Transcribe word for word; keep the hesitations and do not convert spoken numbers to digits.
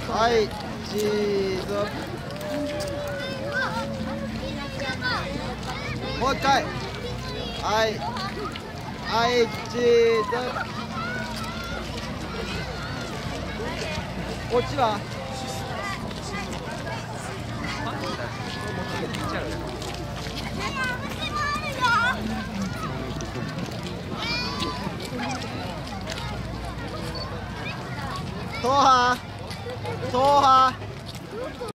はいチーズ。もう一回。はいはいチーズ。こっちはトーハートーハー